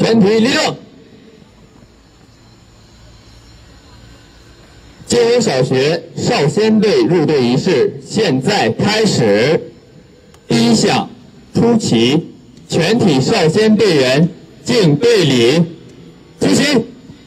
全体立正。金湖小学少先队入队仪式现在开始。第一项，出旗，全体少先队员敬队礼，出旗。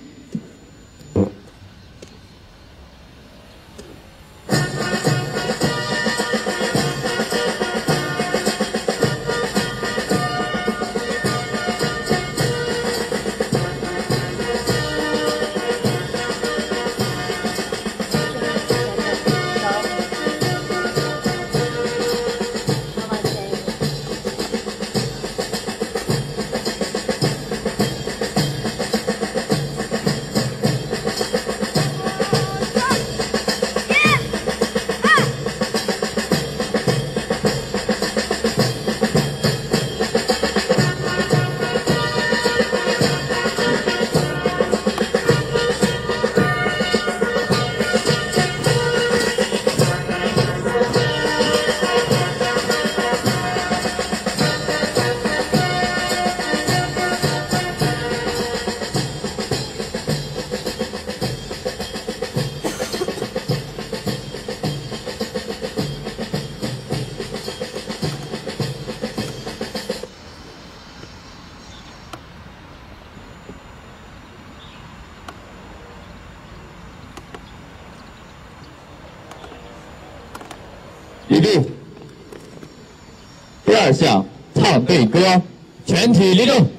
预备。第二项，唱队歌，全体立正。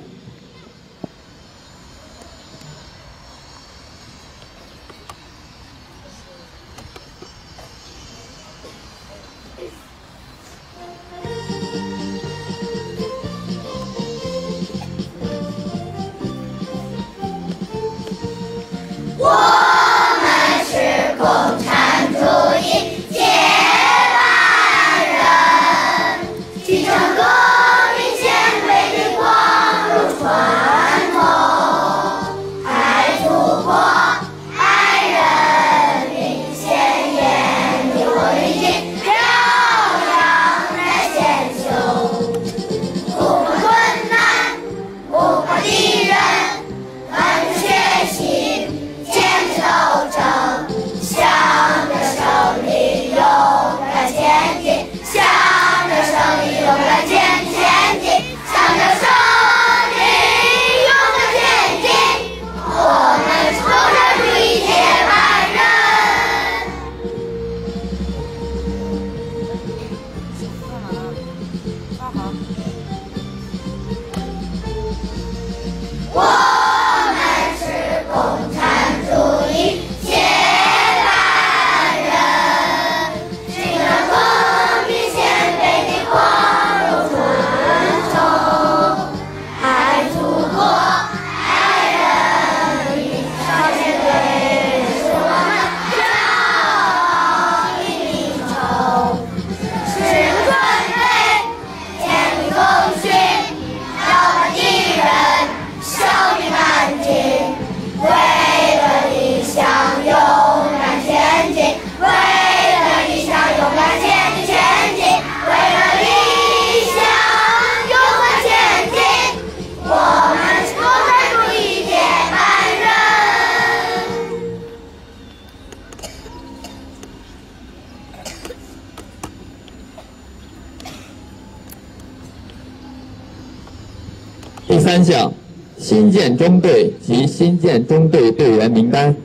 第三项，新建中队及新建中队队员名单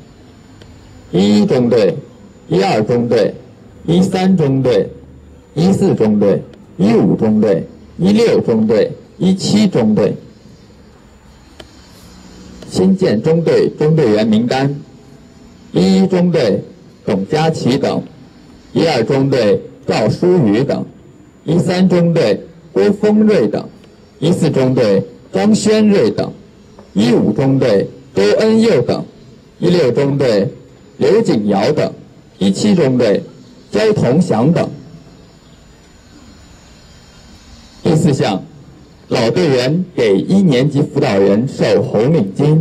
：11中队、12中队、13中队、14中队、15中队、16中队、17中队。新建中队中队员名单：11中队董佳琪等，12中队赵淑宇等，13中队郭峰瑞等，14中队张轩瑞等，15中队周恩佑等，16中队刘景尧等，17中队焦同祥等。第四项，老队员给1年级辅导员授红领巾。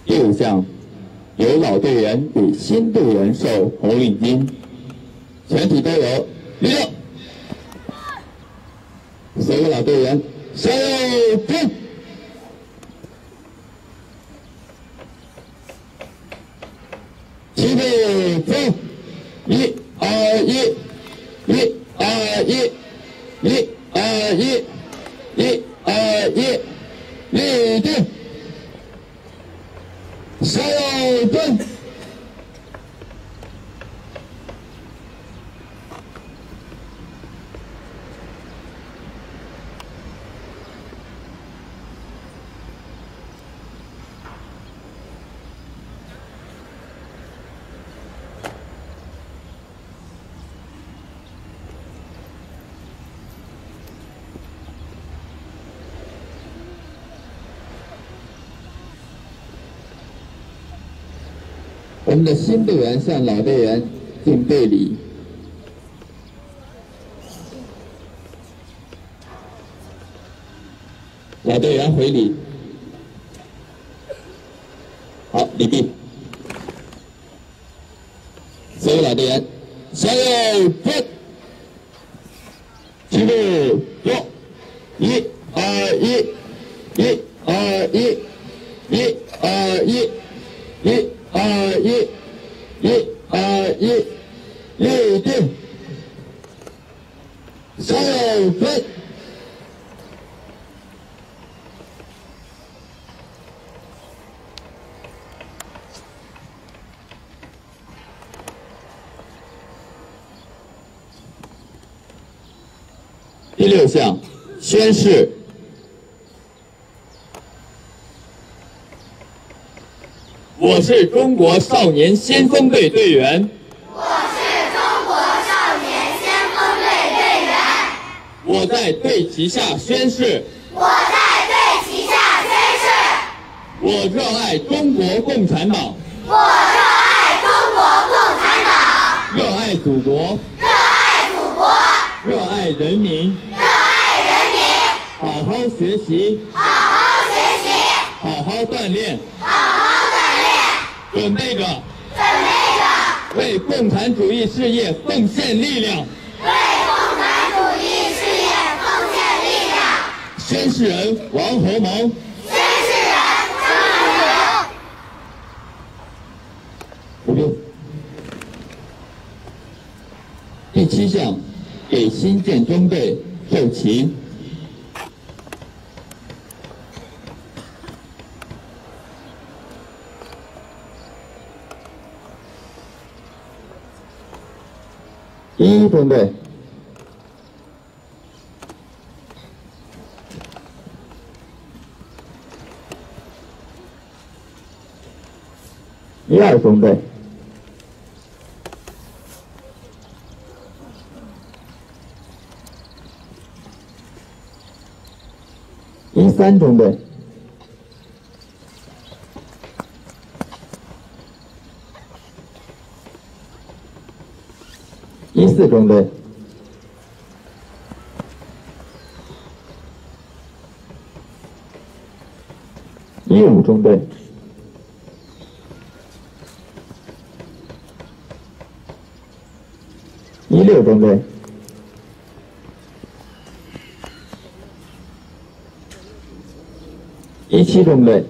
第5项，由老队员给新队员授红领巾，全体都有立正。所有老队员向右转。齐备走，1、2、1，1、2、1，1、2、1，1、2、1，立定。向右转。我们的新队员向老队员敬队礼。老队员回礼。好，礼毕。所有老队员向右转。齐备走，1、2、1，1、2、1，1、2、1，1、2、1，1、2、1，立定。向右转。第6项，宣誓。我是中国少年先锋队队员。 我是中国少年先锋队队员。 我在队旗下宣誓。 我在队旗下宣誓。 我热爱中国共产党。 我热爱中国共产党。 热爱祖国。 热爱祖国。 热爱人民。 热爱人民。 好好学习。 好好学习。 好好锻炼。 好好锻炼。 准备着。 准备着。 为共产主义事业奉献力量。 为共产主义事业奉献力量。 宣誓人王侯谋。 宣誓人张荣荣。 不用。第7项，给新建中队授旗。1中队。2中队。3中队。4中队。5中队。6中队。7中队。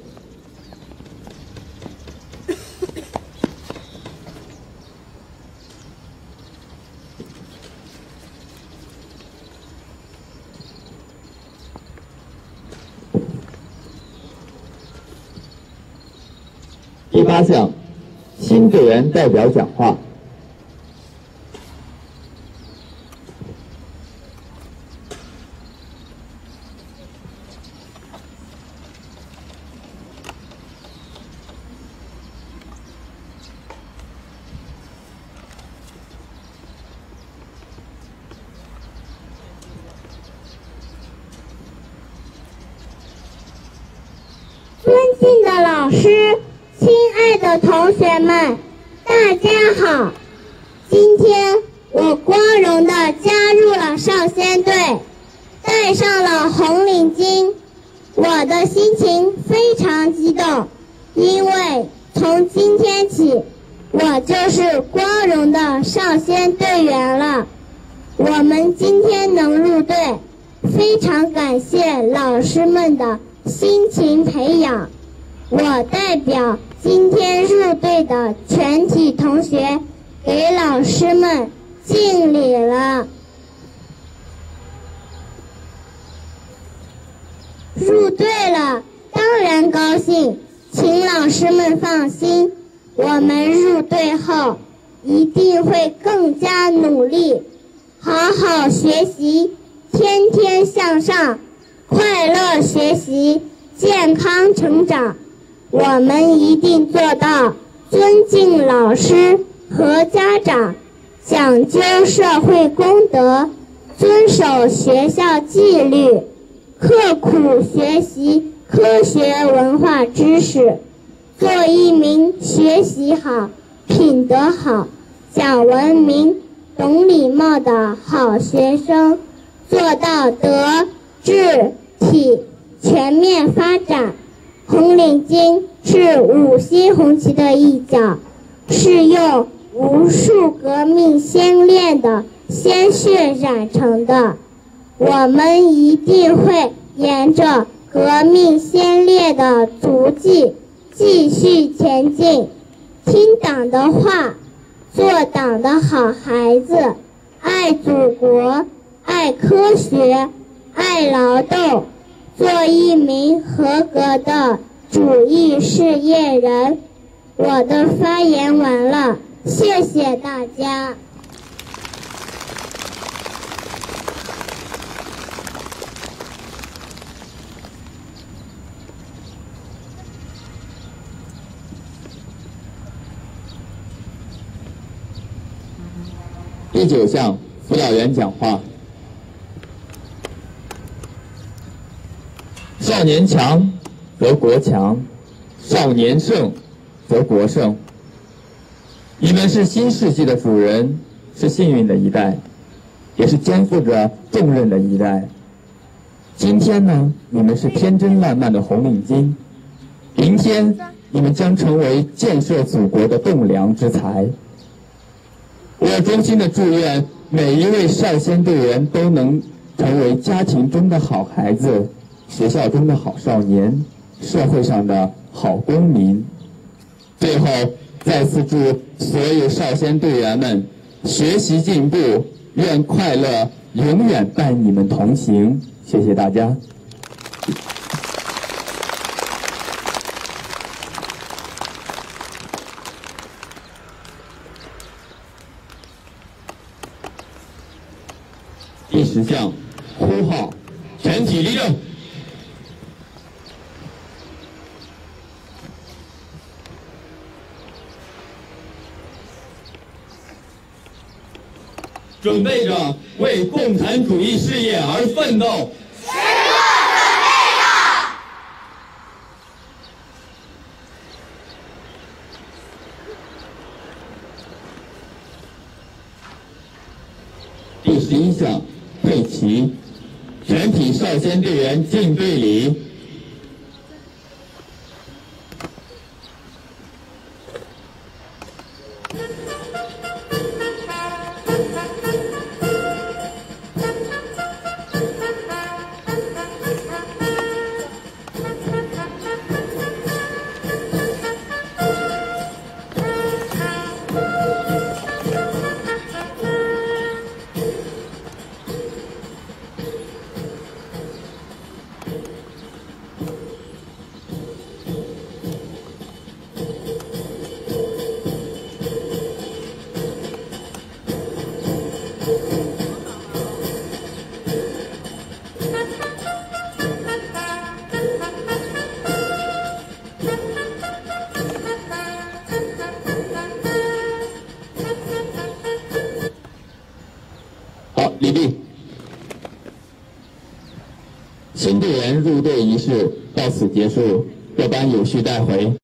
第8项，新队员代表讲话。 尊敬的老师，亲爱的同学们，大家好！今天我光荣地加入了少先队，戴上了红领巾，我的心情非常激动， 因为从今天起，我就是光荣的少先队员了。我们今天能入队，非常感谢老师们的辛勤培养。我代表今天入队的全体同学，给老师们敬礼了。入队了，当然高兴，请老师们放心，我们入队后一定会更加努力，好好学习，天天向上，快乐学习，健康成长。我们一定做到尊敬老师和家长，讲究社会公德，遵守学校纪律，刻苦学习科学文化知识，做一名学习好、品德好、讲文明、懂礼貌的好学生，做到德、智、体全面发展。红领巾是五星红旗的一角，是用无数革命先烈的鲜血染成的。我们一定会沿着革命先烈的足迹继续前进，听党的话，做党的好孩子，爱祖国，爱科学，爱劳动，做一名合格的主义事业人。我的发言完了，谢谢大家。 第9项辅导员讲话。少年强则国强，少年胜则国胜。你们是新世纪的主人，是幸运的一代，也是肩负着重任的一代。今天呢，你们是天真烂漫的红领巾，明天你们将成为建设祖国的栋梁之才。我衷心的祝愿每一位少先队员都能成为家庭中的好孩子，学校中的好少年，社会上的好公民。最后，再次祝所有少先队员们学习进步，愿快乐永远伴你们同行。谢谢大家。第10项呼号，全体立正。准备着为共产主义事业而奋斗。 时刻准备着。 第11项队旗，全体少先队员敬队礼。立定。新队员入队仪式到此结束，各班有序带回。